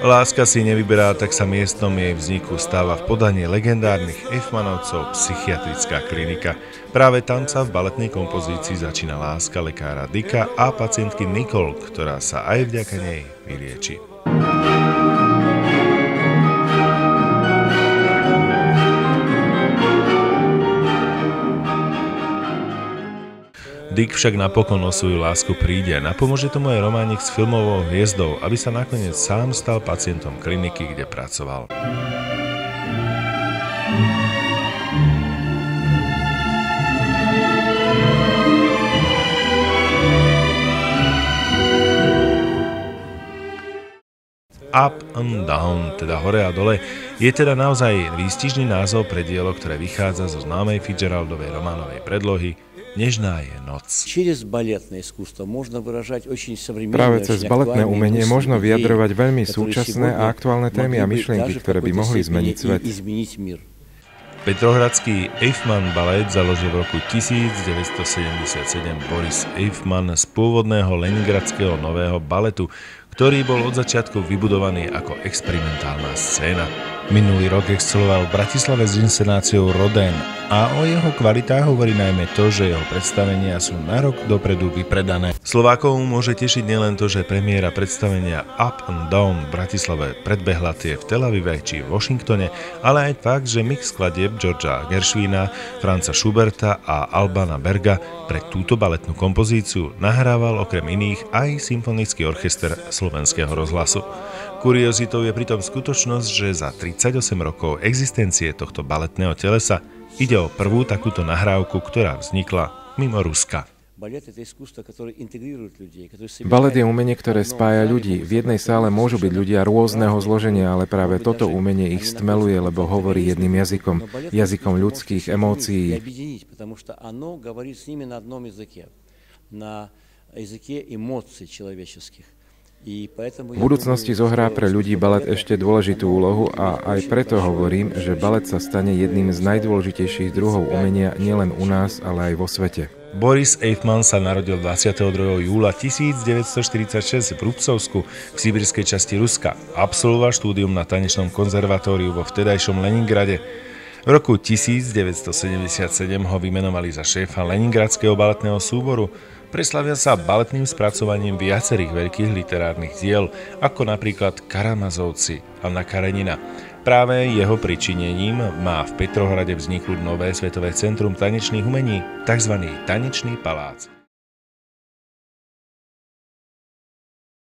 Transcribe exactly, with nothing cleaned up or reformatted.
Láska si nevyberá, tak sa miestom jej vzniku stáva v podaní legendárnych Eiffmanovcov psychiatrická klinika. Práve tam sa v baletnej kompozícii začína láska lekára Dicka a pacientky Nicole, ktorá sa aj vďaka nej vylieči. Dick však napokon o svoju lásku príde a napomôže tomu aj románik s filmovou hviezdou, aby sa nakoniec sám stal pacientom kliniky, kde pracoval. Up and Down, teda hore a dole, je teda naozaj výstižný názov pre dielo, ktoré vychádza zo známej Fitzgeraldovej románovej predlohy Nežná je noc. Práve cez baletné umenie možno vyjadrovať veľmi súčasné a aktuálne témy a myšlienky, ktoré by mohli zmeniť svet. Petrohradský Eiffmann balet založil v roku tisícdeväťstosedemdesiatsedem Boris Eiffmann z pôvodného leningradského nového baletu, ktorý bol od začiatku vybudovaný ako experimentálna scéna. Minulý rok exceloval v Bratislave s inscenáciou Rodin a o jeho kvalitách hovorí najmä to, že jeho predstavenia sú na rok dopredu vypredané. Slovákov môže tešiť nielen to, že premiéra predstavenia Up and Down v Bratislave predbehla tie v Tel Avive či Washingtone, ale aj fakt, že mix skladieb Georgea Gershwina, Franza Schuberta a Albana Berga pre túto baletnú kompozíciu nahrával okrem iných aj symfonický orchester Slovenského rozhlasu. Kuriozitou je pritom skutočnosť, že za tridsaťosem rokov existencie tohto baletného telesa ide o prvú takúto nahrávku, ktorá vznikla mimo Ruska. Balet je umenie, ktoré spája ľudí. V jednej sále môžu byť ľudia rôzneho zloženia, ale práve toto umenie ich stmeluje, lebo hovorí jedným jazykom, jazykom ľudských emócií. V budúcnosti zohrá pre ľudí balet ešte dôležitú úlohu a aj preto hovorím, že balet sa stane jedným z najdôležitejších druhov umenia nielen u nás, ale aj vo svete. Boris Eiffmann sa narodil dvadsiateho druhého júla tisícdeväťstoštyridsaťšesť v Rubcovsku v sibírskej časti Ruska. Absolvoval štúdium na tanečnom konzervatóriu vo vtedajšom Leningrade. V roku tisícdeväťstosedemdesiatsedem ho vymenovali za šéfa leningradského baletného súboru. Preslavil sa baletným spracovaním viacerých veľkých literárnych diel, ako napríklad Karamazovci Anna Karenina. Práve jeho pričinením má v Petrohrade vzniknúť nové svetové centrum tanečných umení, tzv. Tanečný palác.